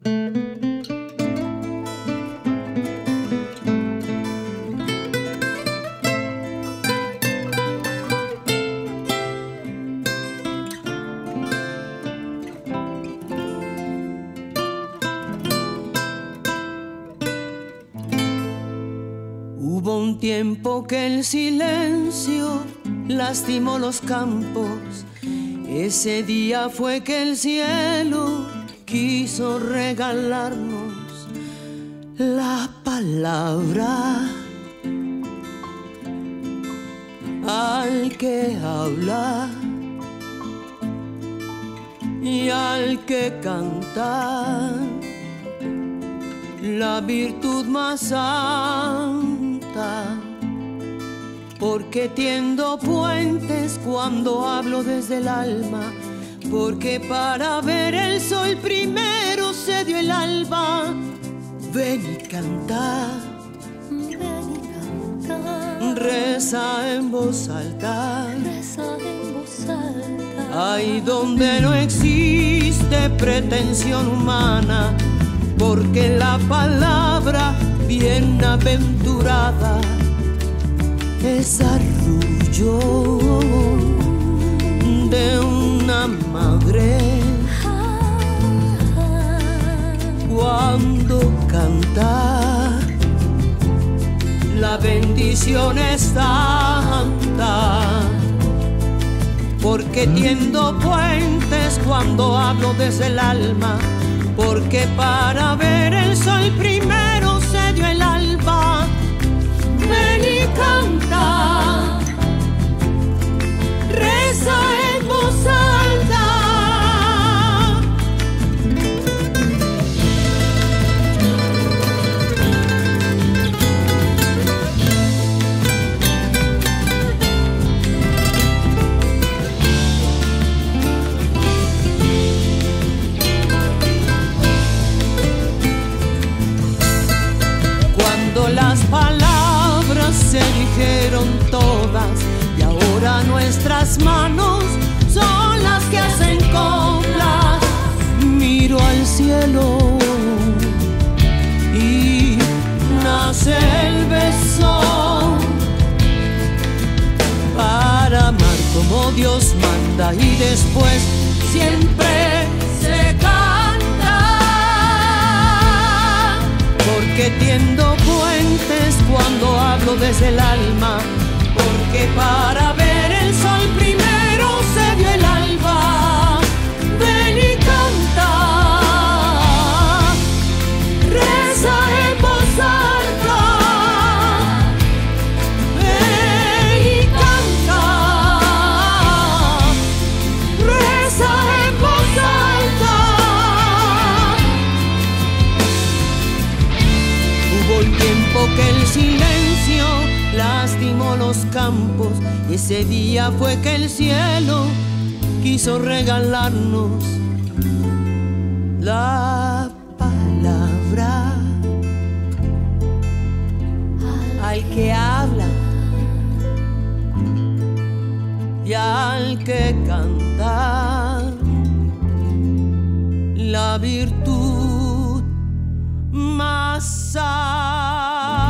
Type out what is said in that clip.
Hubo un tiempo que el silencio lastimó los campos. Ese día fue que el cielo quiso regalarnos la palabra. Al que habla y al que canta la virtud más santa, porque tiendo puentes cuando hablo desde el alma, porque para ver el sol primero se dio el alba. Ven y canta, reza en voz alta, ahí donde no existe pretensión humana, porque la palabra bienaventurada es arrullo de una madre cuando canta. La bendición es tanta, porque tiendo puentes cuando hablo desde el alma, porque para ver el sol primero se dio el alba. Ven y canta, reza en voz alta. Las palabras se dijeron todas y ahora nuestras manos son las que hacen coplas. Miro al cielo y nace el beso para amar como Dios manda, y después siempre se canta, porque tiendo puentes cuando hablo desde el alma, porque para ver el sol primero se dio el alba. Ven y canta, reza en voz alta. Ven y canta, reza en voz alta. Hubo un tiempo que el silencio lastimó los campos, y ese día fue que el cielo quiso regalarnos la palabra. Al que habla y al que canta la virtud más santa.